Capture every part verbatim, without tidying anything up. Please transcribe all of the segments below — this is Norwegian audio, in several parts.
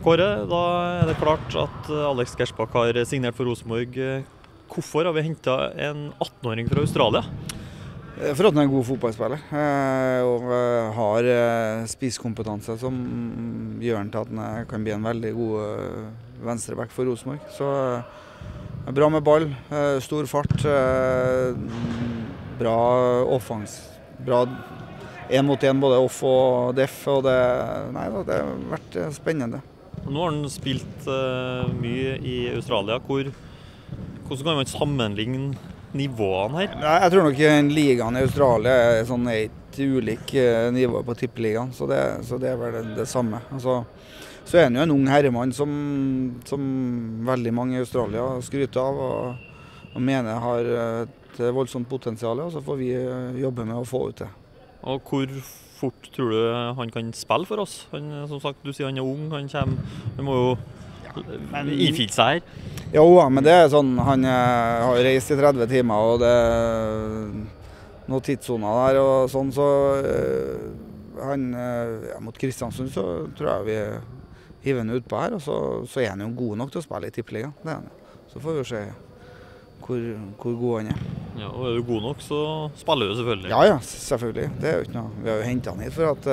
Kåre, da er det klart at Alex Gershbach har signert for Rosenborg. Hvorfor har vi hentet en attenåring fra Australia? For at han er en god fotballspiller og har spisskompetanse som gjør han til at han kan bli en veldig god venstreback for Rosenborg. Så bra med ball, stor fart, bra offens, bra en mot en både off og def, og det, nei, det har vært spennende. Nå har han spilt mye i Australia. Hvor, hvordan kan man sammenligne nivåene her? Jeg tror nok ligaen i Australia er sånn et ulik nivå på tippeligaen, så det, så det er vel det, det samme. Altså, så er han jo en ung herremann som, som veldig mange i Australia skryter av og, og mener har et voldsomt potensial, og så får vi jobbe med å få ut det. Og hvor fort tror du han kan spille for oss? Han, som sagt, du sier han er ung, han, kommer, han må jo innfinne seg her. Jo, men det er sånn, han har reist i tretti timer, og det er noen tidssoner der og sånn, så han, ja, mot Kristiansund så tror jeg vi hiver han ut på her, og så, så er han jo god nok til å spille i tippeligaen, det er han. Så får vi jo se hvor, hvor god han er. Ja, og er du god nok, så spiller du selvfølgelig. Ja, ja, selvfølgelig. Det er jo ikke noe. Vi har jo hentet han hit for at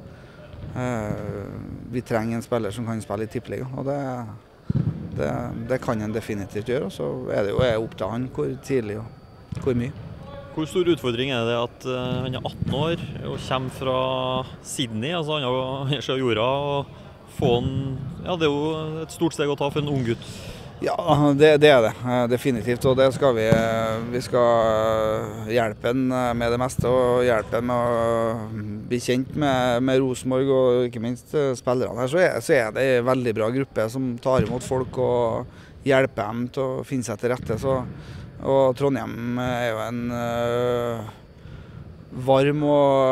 uh, vi trenger en spiller som kan spille i tippeligaen, og det Det, det kan han definitivt gjøre, og så er det jo opp til han hvor tidlig og hvor mye. Hvor stor utfordring er det at uh, han er atten år og kommer fra Sydney, altså han er fra jorda, og få en, ja, det er jo et stort steg å ta for en ung gutt. Ja, det, det er det, definitivt, og det skal vi, vi skal hjelpe han med det meste, og hjelpe han med å bli kjent med, med Rosenborg, og ikke minst spillerne her. Så er, så er det en veldig bra gruppe som tar imot folk og hjelper dem til å finne seg til rette. Så, og Trondheim er jo en uh, varm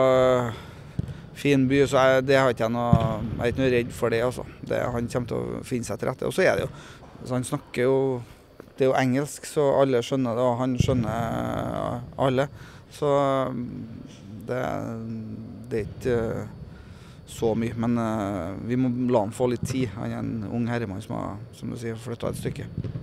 og fin by, så jeg, det har ikke jeg, noe, jeg er ikke noe redd for det. Altså. Det. Han kommer til å finne seg til rette, og så er det jo så han snakker jo, det er jo engelsk, så alle skjønner det, og han skjønner alle. Så det, det er ikke så mye, men vi må la han få litt tid. Han er en ung herremann som har, som du sier, flyttet et stykke.